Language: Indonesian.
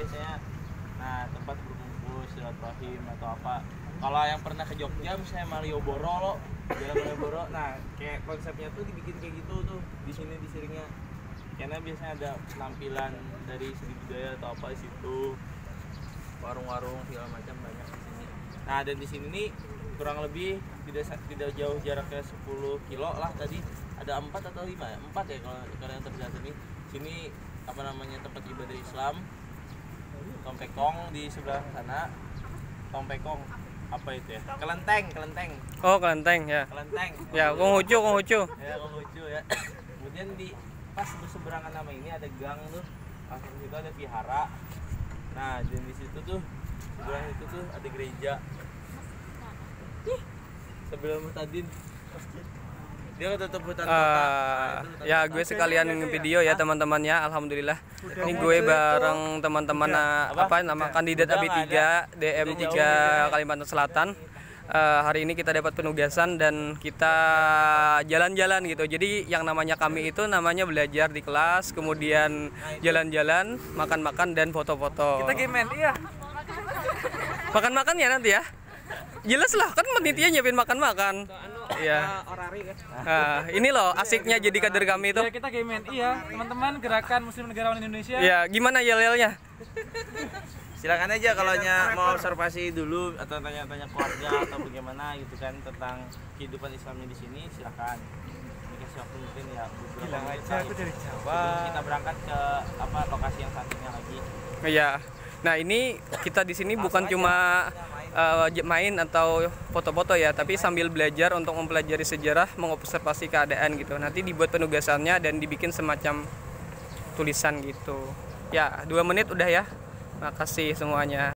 biasanya. Nah, tempat berkumpul silaturahim atau apa. Kalau yang pernah ke Jogja misalnya Malioboro lo, Jalan Malioboro. Nah, kayak konsepnya tuh dibikin kayak gitu tuh di sini di Siringnya. Karena biasanya ada penampilan dari segi budaya atau apa di situ. Warung-warung segala macam banyak di sini. Nah, dan di sini nih kurang lebih tidak jauh jaraknya 10 kilo lah tadi. Ada 4 atau 5 ya? 4 ya kalau yang terjadi nih. Sini apa namanya tempat ibadah Islam. Tompekong di sebelah sana. Tompekong apa itu ya? Kelenteng. Oh, kelenteng ya. Kelenteng. Ya, Konghucu. Ya, Konghucu ya. Kemudian di pas berseberangan nama ini ada gang tuh. Langsung situ ada vihara. Nah, dan di situ tuh sebelah itu tuh ada gereja. Sebelum Mutadin. Dia ketutup hutan kota. Ya gue sekalian video ya teman-temannya, alhamdulillah. Ini gue bareng teman-teman nama kandidat AB3 DM3 Kalimantan Selatan. Hari ini kita dapat penugasan dan kita jalan-jalan gitu. Jadi yang namanya kami itu namanya belajar di kelas, kemudian jalan-jalan, makan-makan dan foto-foto. Kita gamen, iya. Makan-makan ya nanti ya. Jelas lah, kan panitia nyiapin makan-makan. Iya. Ini loh asiknya jadi kader kami itu. Ya, kita gamen, iya. Teman-teman Gerakan Muslim Negarawan Indonesia. Ya, gimana yel-yelnya? Silakan aja kalau mau observasi dulu atau tanya-tanya keluarga atau bagaimana gitu kan tentang kehidupan Islamnya di sini, silakan. Ini kasih waktu mungkin ya Bilang aja aku dari Jawa. Sebelum kita berangkat ke lokasi yang satunya lagi. Iya. Nah, ini kita di sini bukan cuma main atau foto-foto ya, tapi sambil belajar untuk mempelajari sejarah, mengobservasi keadaan gitu. Nanti dibuat penugasannya dan dibikin semacam tulisan gitu. Ya, 2 menit udah ya. Makasih semuanya.